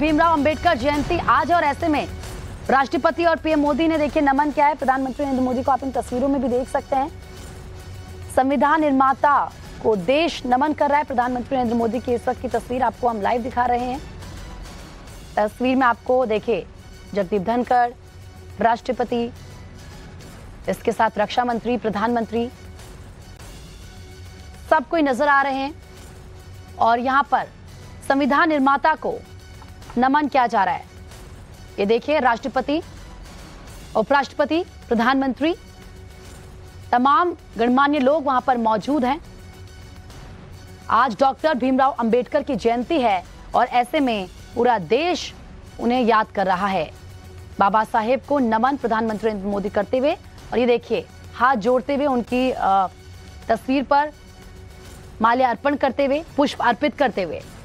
भीमराव अंबेडकर जयंती आज, और ऐसे में राष्ट्रपति और पीएम मोदी ने देखिए नमन किया है प्रधानमंत्री नरेंद्र मोदी को। आप इन तस्वीरों में भी देख सकते हैं, संविधान निर्माता को देश नमन कर रहा है। प्रधानमंत्री नरेंद्र मोदी की इस वक्त की तस्वीर आपको हम लाइव दिखा रहे हैं। तस्वीर में आपको देखिए जगदीप धनखड़, राष्ट्रपति, इसके साथ रक्षा मंत्री, प्रधानमंत्री, सब कोई नजर आ रहे हैं और यहां पर संविधान निर्माता को नमन किया जा रहा है। ये देखिए राष्ट्रपति, उपराष्ट्रपति, प्रधानमंत्री, तमाम गणमान्य लोग वहां पर मौजूद हैं। आज डॉक्टर भीमराव अंबेडकर की जयंती है और ऐसे में पूरा देश उन्हें याद कर रहा है। बाबा साहेब को नमन प्रधानमंत्री नरेंद्र मोदी करते हुए, और ये देखिए हाथ जोड़ते हुए उनकी तस्वीर पर माल्यार्पण करते हुए, पुष्प अर्पित करते हुए